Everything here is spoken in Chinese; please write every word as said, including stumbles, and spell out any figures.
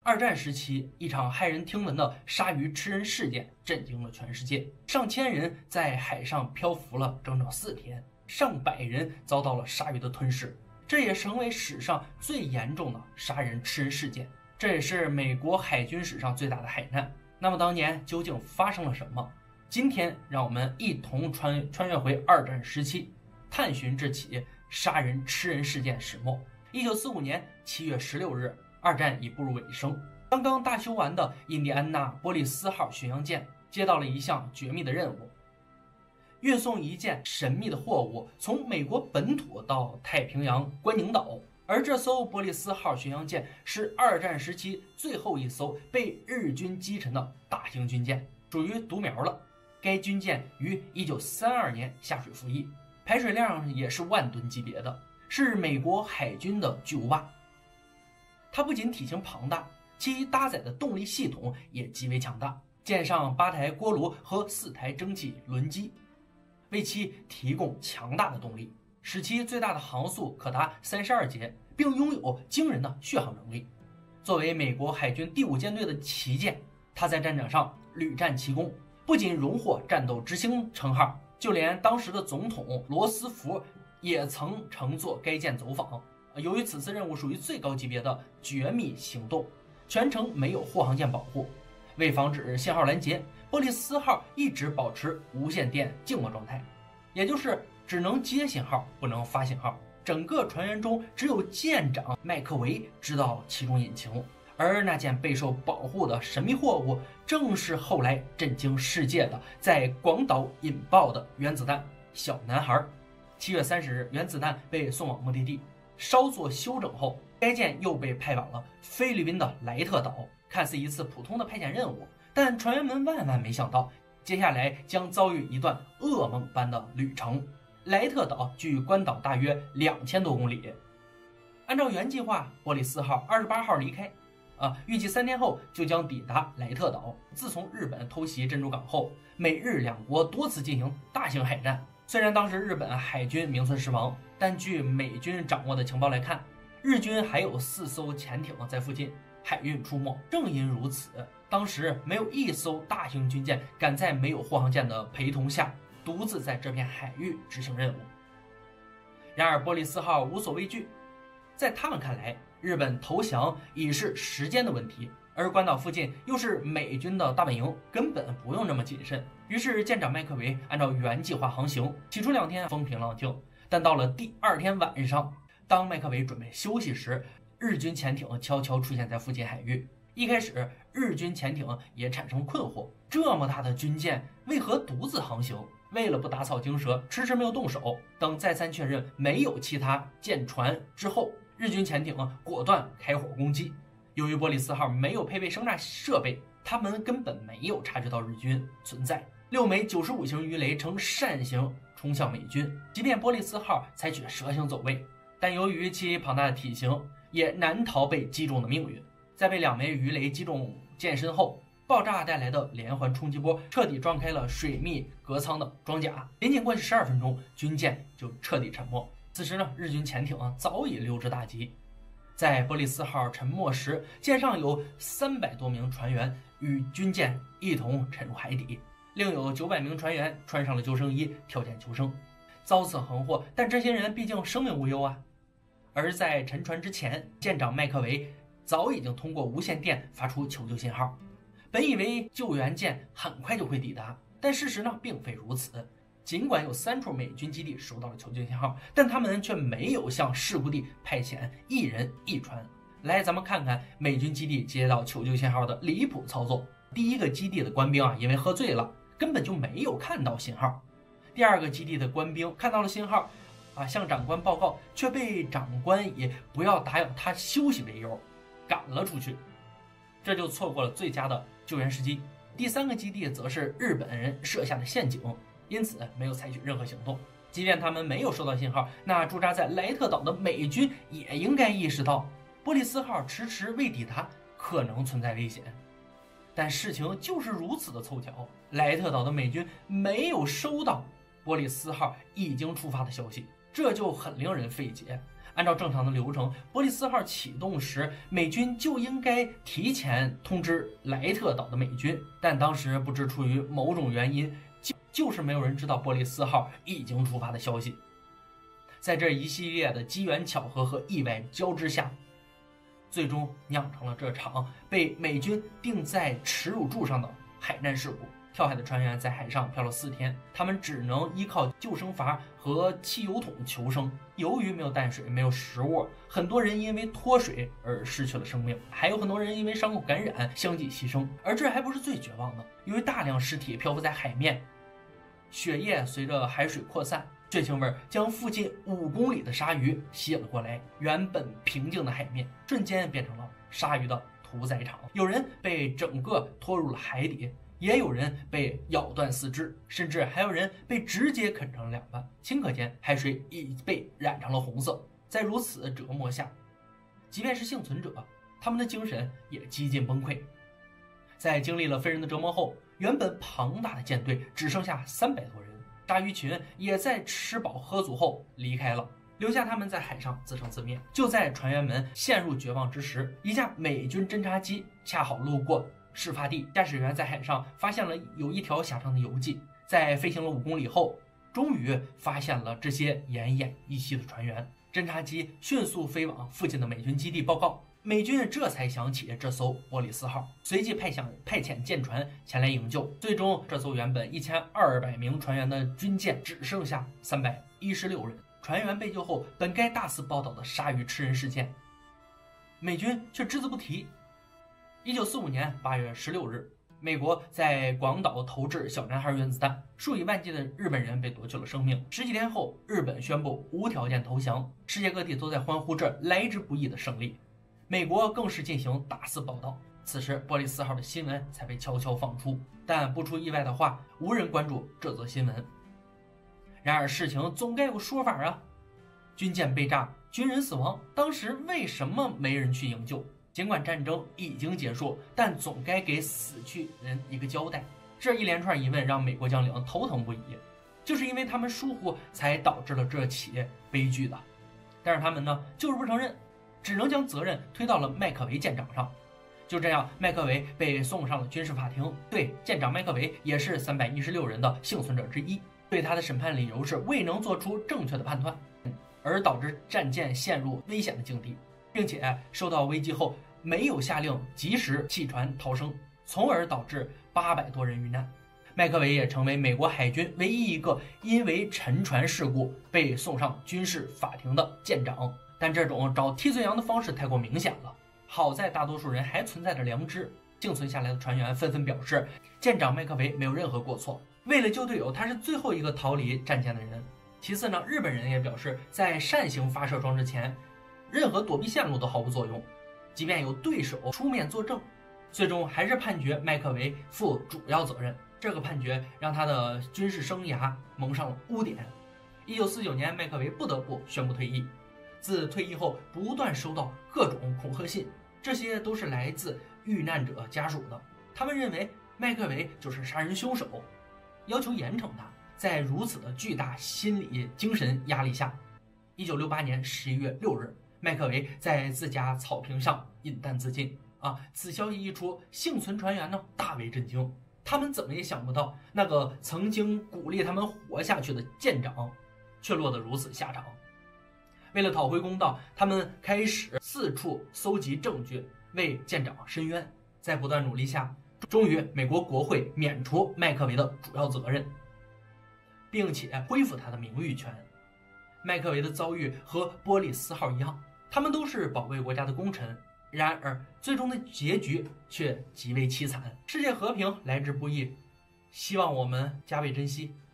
二战时期，一场骇人听闻的鲨鱼吃人事件震惊了全世界，上千人在海上漂浮了整整四天，上百人遭到了鲨鱼的吞噬，这也成为史上最严重的杀人吃人事件，这也是美国海军史上最大的海难。那么当年究竟发生了什么？今天让我们一同穿穿越回二战时期，探寻这起杀人吃人事件始末。一九四五年七月十六日，二战已步入尾声，刚刚大修完的印第安纳波利斯号巡洋舰接到了一项绝密的任务，运送一件神秘的货物从美国本土到太平洋关宁岛。而这艘波利斯号巡洋舰是二战时期最后一艘被日军击沉的大型军舰，属于独苗了。该军舰于一九三二年下水服役，排水量也是万吨级别的，是美国海军的巨无霸。它不仅体型庞大，其搭载的动力系统也极为强大，舰上八台锅炉和四台蒸汽轮机，为其提供强大的动力，使其最大的航速可达三十二节，并拥有惊人的续航能力。作为美国海军第五舰队的旗舰，它在战场上屡战奇功，不仅荣获战斗之星称号，就连当时的总统罗斯福也曾乘坐该舰走访。由于此次任务属于最高级别的绝密行动，全程没有护航舰保护，为防止信号拦截，波利斯号一直保持无线电静默状态，也就是只能接信号，不能发信号。整个船员中只有舰长麦克维知道其中隐情，而那件备受保护的神秘货物，正是后来震惊世界的在广岛引爆的原子弹小男孩。七月三十日，原子弹被送往目的地，稍作休整后，该舰又被派往了菲律宾的莱特岛。看似一次普通的派遣任务，但船员们万万没想到，接下来将遭遇一段噩梦般的旅程。莱特岛距关岛大约两千多公里，按照原计划，波利斯号二十八号离开，啊，预计三天后就将抵达莱特岛。自从日本偷袭珍珠港后，美日两国多次进行大型海战。虽然当时日本海军名存实亡，但据美军掌握的情报来看，日军还有四艘潜艇在附近海运出没。正因如此，当时没有一艘大型军舰敢在没有护航舰的陪同下独自在这片海域执行任务。然而波利斯号无所畏惧，在他们看来，日本投降已是时间的问题，而关岛附近又是美军的大本营，根本不用这么谨慎。于是舰长麦克维按照原计划航行，起初两天风平浪静，但到了第二天晚上，当麦克维准备休息时，日军潜艇悄悄出现在附近海域。一开始日军潜艇也产生困惑，这么大的军舰为何独自航行？为了不打草惊蛇，迟迟没有动手。等再三确认没有其他舰船之后，日军潜艇果断开火攻击。由于波利斯号没有配备声纳设备，他们根本没有察觉到日军存在。六枚九十五型鱼雷呈扇形冲向美军，即便波利斯号采取蛇形走位，但由于其庞大的体型，也难逃被击中的命运。在被两枚鱼雷击中舰身后，爆炸带来的连环冲击波彻底撞开了水密隔舱的装甲，仅仅过去十二分钟，军舰就彻底沉没。此时呢，日军潜艇早已溜之大吉。在波利斯号沉没时，舰上有三百多名船员与军舰一同沉入海底，另有九百名船员穿上了救生衣跳舰求生。遭此横祸，但这些人毕竟生命无忧啊。而在沉船之前，舰长麦克维早已经通过无线电发出求救信号。本以为救援舰很快就会抵达，但事实呢并非如此。尽管有三处美军基地收到了求救信号，但他们却没有向事故地派遣一人一船。来，咱们看看美军基地接到求救信号的离谱操作。第一个基地的官兵啊，因为喝醉了，根本就没有看到信号。第二个基地的官兵看到了信号，啊，向长官报告，却被长官以不要打扰他休息为由赶了出去，这就错过了最佳的救援时机。第三个基地则是日本人设下的陷阱，因此没有采取任何行动。即便他们没有收到信号，那驻扎在莱特岛的美军也应该意识到波利斯号迟迟未抵达，可能存在危险。但事情就是如此的凑巧，莱特岛的美军没有收到波利斯号已经出发的消息，这就很令人费解。 按照正常的流程，波利斯号启动时，美军就应该提前通知莱特岛的美军，但当时不知出于某种原因，就就是没有人知道波利斯号已经出发的消息。在这一系列的机缘巧合和意外交织下，最终酿成了这场被美军钉在耻辱柱上的海难事故。跳海的船员在海上漂了四天，他们只能依靠救生筏和汽油桶求生。由于没有淡水，没有食物，很多人因为脱水而失去了生命，还有很多人因为伤口感染相继牺牲。而这还不是最绝望的，由于大量尸体漂浮在海面，血液随着海水扩散，血腥味将附近五公里的鲨鱼吸引了过来，原本平静的海面瞬间变成了鲨鱼的屠宰场。有人被整个拖入了海底，也有人被咬断四肢，甚至还有人被直接啃成了两半。顷刻间，海水已被染成了红色。在如此折磨下，即便是幸存者，他们的精神也几近崩溃。在经历了非人的折磨后，原本庞大的舰队只剩下三百多人，鲨鱼群也在吃饱喝足后离开了，留下他们在海上自生自灭。就在船员们陷入绝望之时，一架美军侦察机恰好路过事发地，驾驶员在海上发现了有一条狭长的游记，在飞行了五公里后，终于发现了这些奄奄一息的船员。侦察机迅速飞往附近的美军基地报告，美军这才想起这艘波利斯号，随即派遣派遣舰船前来营救。最终，这艘原本一千二百名船员的军舰只剩下三百一十六人。船员被救后，本该大肆报道的鲨鱼吃人事件，美军却只字不提。一九四五年八月十六日，美国在广岛投掷小男孩原子弹，数以万计的日本人被夺去了生命。十几天后，日本宣布无条件投降，世界各地都在欢呼着来之不易的胜利。美国更是进行大肆报道，此时波利斯号的新闻才被悄悄放出。但不出意外的话，无人关注这则新闻。然而事情总该有个说法啊！军舰被炸，军人死亡，当时为什么没人去营救？尽管战争已经结束，但总该给死去人一个交代。这一连串疑问让美国将领头疼不已，就是因为他们疏忽，才导致了这起悲剧的。但是他们呢，就是不承认，只能将责任推到了麦克维舰长上。就这样，麦克维被送上了军事法庭。对，舰长麦克维也是三百一十六人的幸存者之一。对他的审判理由是未能做出正确的判断，而导致战舰陷入危险的境地，并且受到危机后没有下令及时弃船逃生，从而导致八百多人遇难。麦克维也成为美国海军唯一一个因为沉船事故被送上军事法庭的舰长。但这种找替罪羊的方式太过明显了，好在大多数人还存在着良知。幸存下来的船员纷纷表示，舰长麦克维没有任何过错，为了救队友，他是最后一个逃离战舰的人。其次呢，日本人也表示，在扇形发射装置前，任何躲避线路都毫无作用，即便有对手出面作证，最终还是判决麦克维负主要责任。这个判决让他的军事生涯蒙上了污点。一九四九年，麦克维不得不宣布退役。自退役后，不断收到各种恐吓信，这些都是来自遇难者家属的。他们认为麦克维就是杀人凶手，要求严惩他。在如此的巨大心理精神压力下，一九六八年十一月六日，麦克维在自家草坪上饮弹自尽。啊，此消息一出，幸存船员呢大为震惊，他们怎么也想不到，那个曾经鼓励他们活下去的舰长，却落得如此下场。为了讨回公道，他们开始四处搜集证据，为舰长申冤。在不断努力下，终于美国国会免除麦克维的主要责任，并且恢复他的名誉权。麦克维的遭遇和波利斯号一样，他们都是保卫国家的功臣，然而最终的结局却极为凄惨。世界和平来之不易，希望我们加倍珍惜。